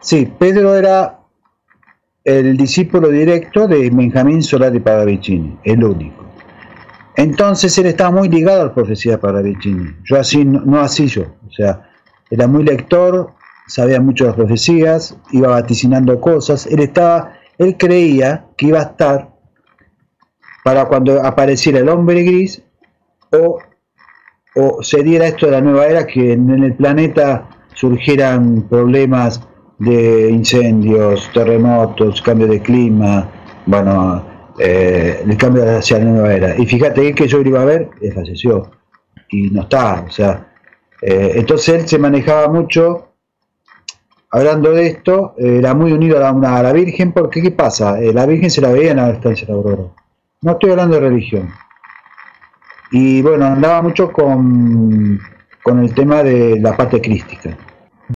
Sí, Pedro era el discípulo directo de Benjamín Solari Paravicini, el único. Entonces él estaba muy ligado a la profecía de Paravicini. Yo así, no así yo. O sea, era muy lector, sabía mucho de las profecías, iba vaticinando cosas. Él creía que iba a estar para cuando apareciera el hombre gris o, o se diera esto de la nueva era, que en el planeta surgieran problemas de incendios, terremotos, cambio de clima, bueno, el cambio hacia la nueva era. Y fíjate que yo lo iba a ver, falleció y no está, o sea, entonces él se manejaba mucho hablando de esto, era muy unido a la Virgen, porque ¿qué pasa? La Virgen se la veía en la estancia de Aurora. No estoy hablando de religión. Y bueno, andaba mucho con el tema de la parte crística.